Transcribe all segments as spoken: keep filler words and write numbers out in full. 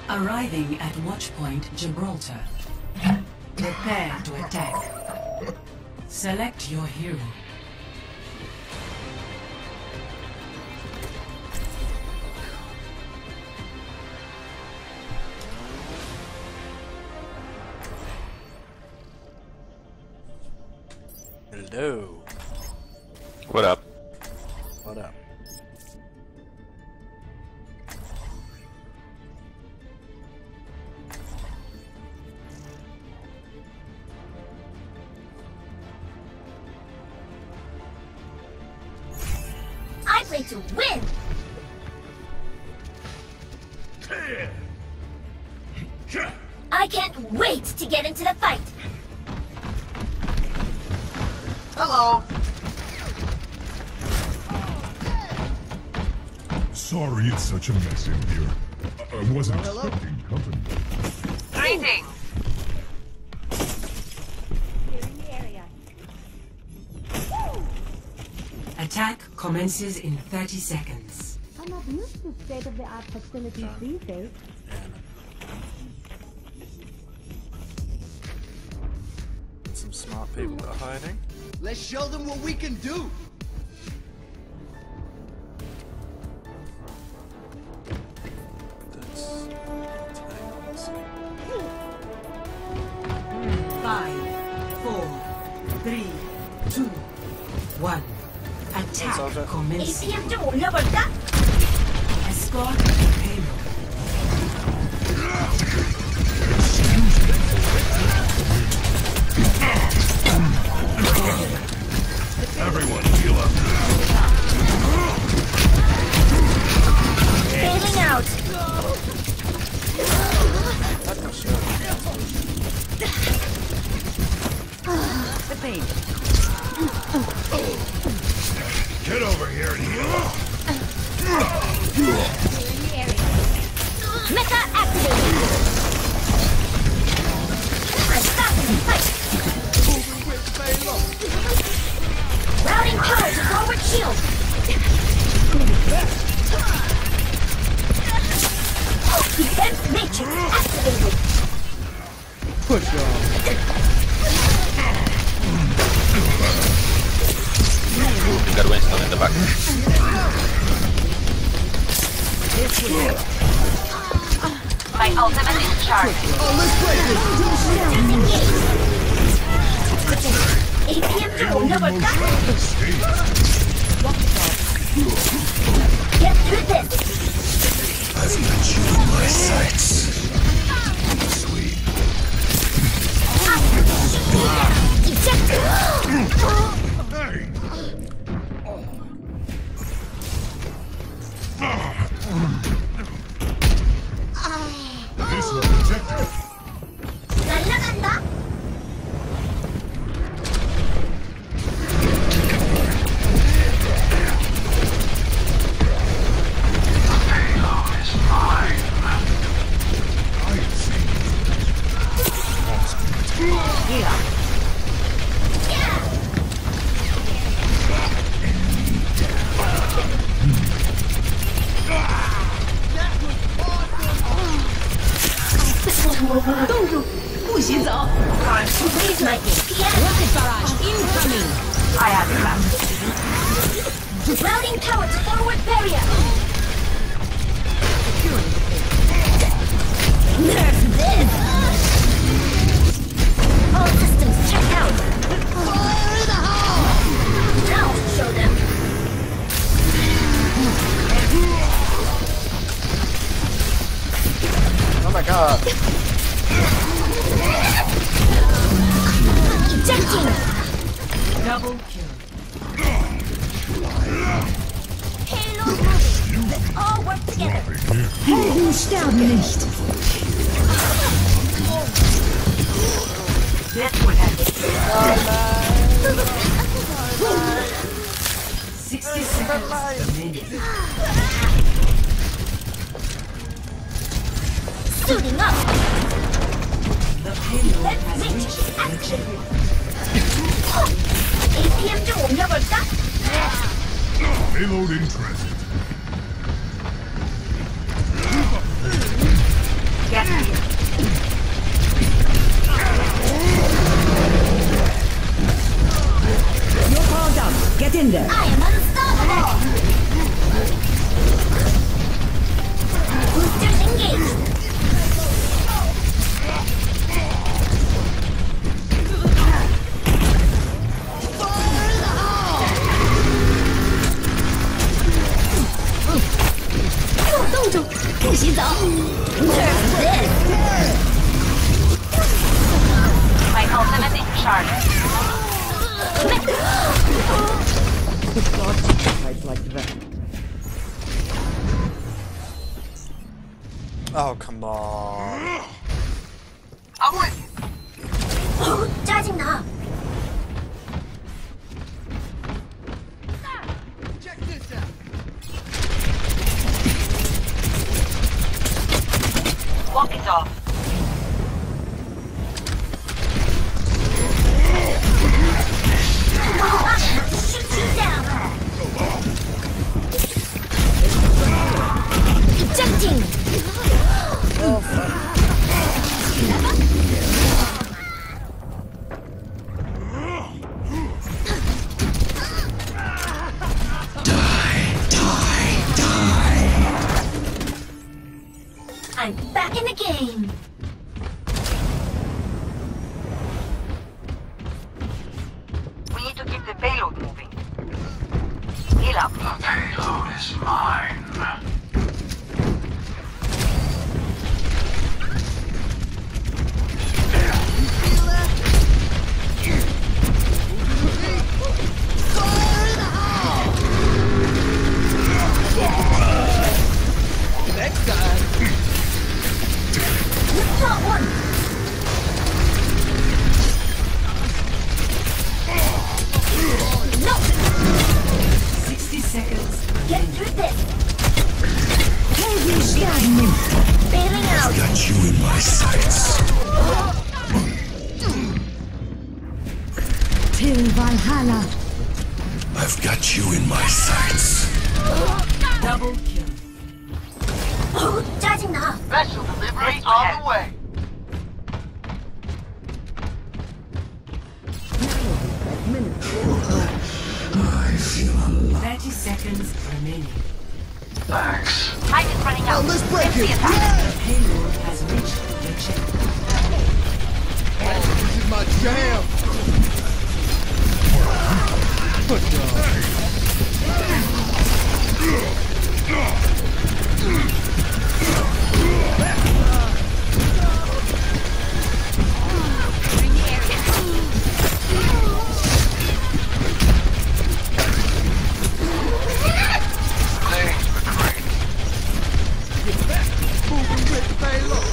Arriving at Watchpoint Gibraltar. Prepare to attack. Select your hero. Hello. What up? What up? I play to win! I can't wait to get into the fight! Hello. Sorry it's such a mess in here. I I wasn't Hello. expecting company. Greetings. Attack commences in thirty seconds. I'm not used to state-of-the-art facilities these days. Some smart people that are hiding. Let's show them what we can do. That's tails. Five, four, three, two, one. Attack Soldier. commences. 에이피엠 좀 올려볼까? Escort the payload. Everyone heal up. Bailing out! That's not sure. The pain. Get over here and heal up. Mecha activated! I'm stopping the fight! Routing power to forward shield! Defense matrix activated! Push off. You got Winston in the back. My ultimate is charged. Oh, let's play this. 에이피엠 좀 올려볼까? Get through this! I've got you in my sights. Sweet. Ejected! Hey! This will protect you. 날라간다! I have seen Raise my A P M! Rocket barrage incoming. I have it back. Routing power to forward barrier! Nerf this! All systems checked out! Fire in the hole! Now show them! Oh my god. Ejecting! Double kill. Halo moving! Let's all work together! Helden sterben nicht. This would have Sixty seconds remaining. Suiting up! The payload Let's has reach reached action! the 에이피엠 좀 올려볼까? payload in transit. 行走。Nerf this. My ultimate is charged. Fights like that. Oh, come on. I'm with you. 扎紧他。 Check this out. Walk it off. Shoot you down. Ejecting. I'm back in the game. We need to keep the payload moving. Heal up. The payload is mine. Next time. Got one. No. sixty seconds. Get through this. Helden sterben nicht. Bailing out. Got you in my sights. Till Valhalla. I've got you in my sights. Double kill. 扎紧他。 Special delivery on the way. I feel alive. thirty seconds remaining. Thanks. Time is running out. Oh, let's break Finish it. the attack. Yeah. Payload has reached the checkpoint. This is my jam. Push off. Moving with the payload.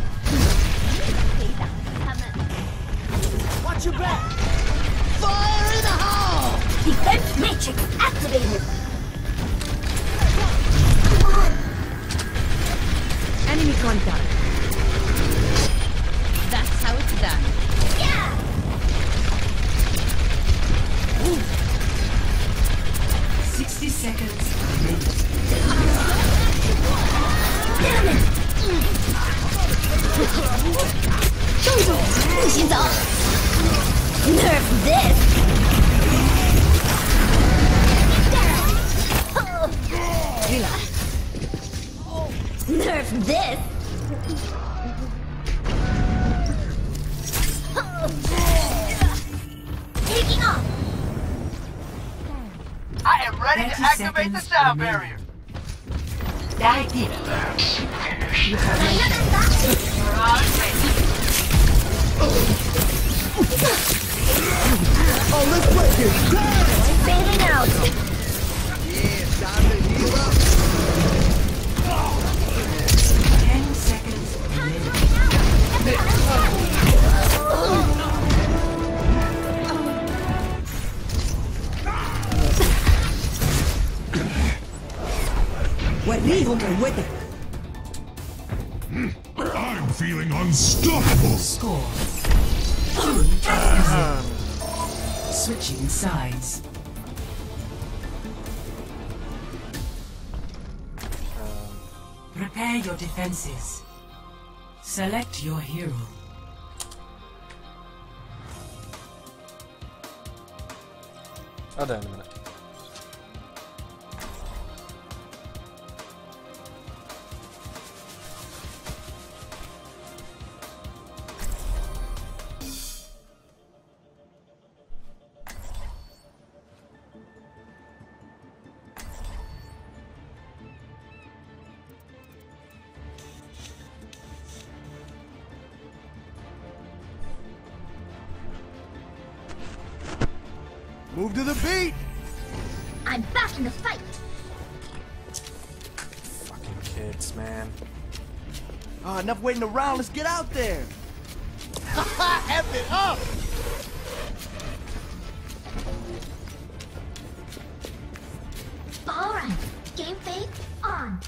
Watch your back. Fire in the hole. Defense matrix activated. Come on. Enemy contact. That's how it's done. Yeah. sixty seconds remaining. Damn it. 动作不行走。Nerf this. Nerf this. Taking off. I am ready to thirty activate the seconds sound remaining. barrier. Die deep. Another battle. We're on ready. Oh, let's break it. Bailing out. Yeah, time to heal up. ten seconds remaining. I'm feeling unstoppable. Score. Two to zero. Switching sides. Prepare your defenses. Select your hero. Hold on a minute. Move to the beat. I'm back in the fight. Fucking kids, man. Oh, enough waiting around. Let's get out there. F it up. All right, game face on.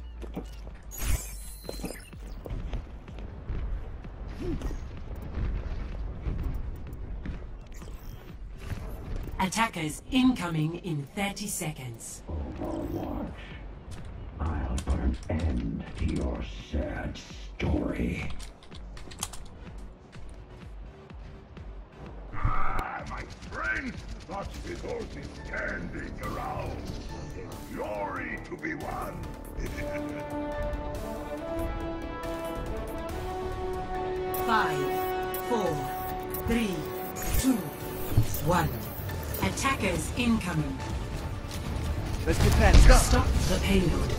Attackers incoming in thirty seconds. I'll put an end to your sad story. Ah, my friend, such resources standing around. Glory to be won. Five, four, three, two, one. Attackers incoming. Let's get past stuff. Stop the payload.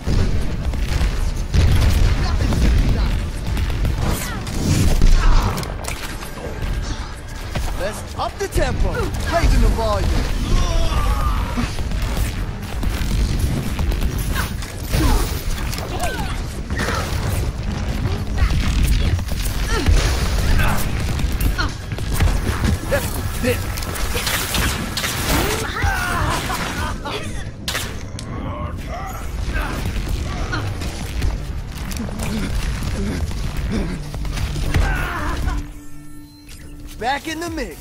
Let's up the tempo. Raising the volume. That's this. Back in the mix.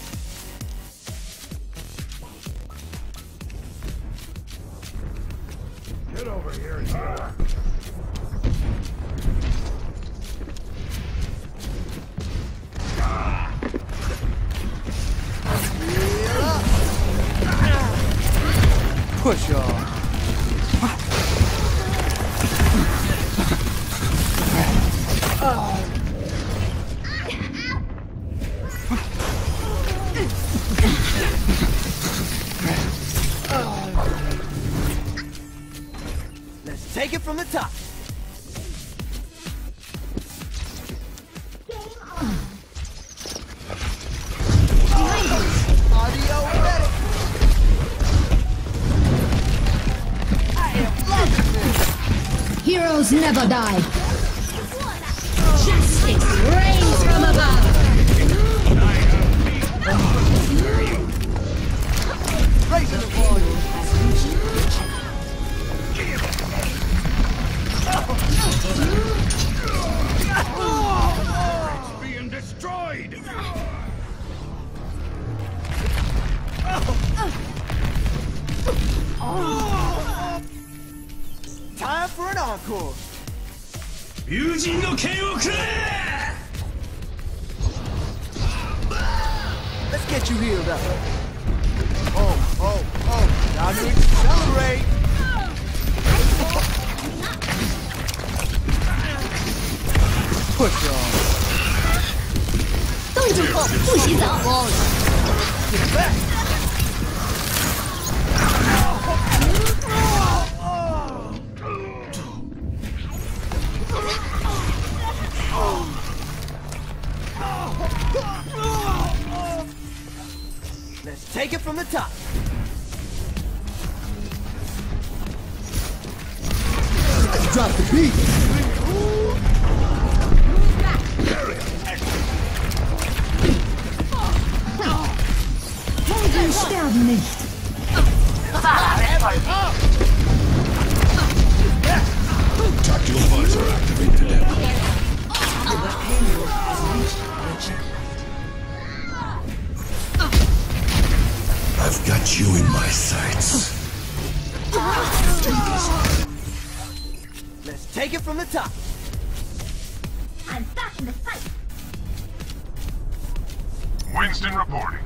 Get over here and uh, Push on. Let's take it from the top. Audio ready. I am loving this. Heroes never die. Justice reigns from above. Raising the volume. it's being destroyed. Time for an encore. 友人の剣をくれ! Let's get you healed up. Oh, oh, oh. Time to accelerate. Push on. 动住后不洗澡。 Get back. Let's take it from the top. Let's drop the beat. Helden sterben nicht. Tactical visor activated. The payload has reached the checkpoint. I've got you in my sights. Let's take it from the top. I'm back in the fight. Winston reporting.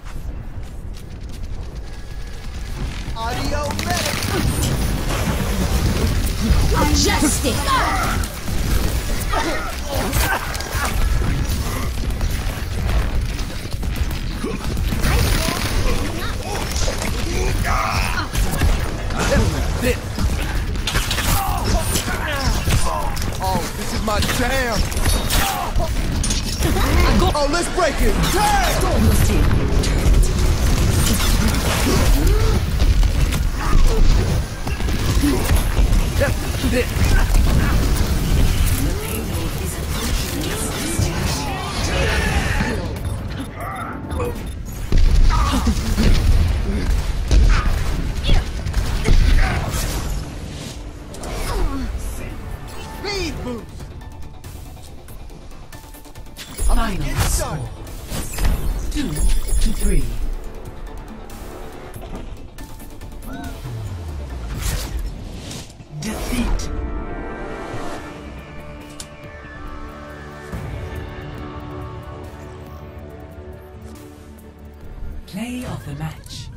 Audio ready. Justice. This. Oh, this is my jam. Oh, let's break it. Damn. Speed boost. Final score. Two to three. Defeat. Play of the match.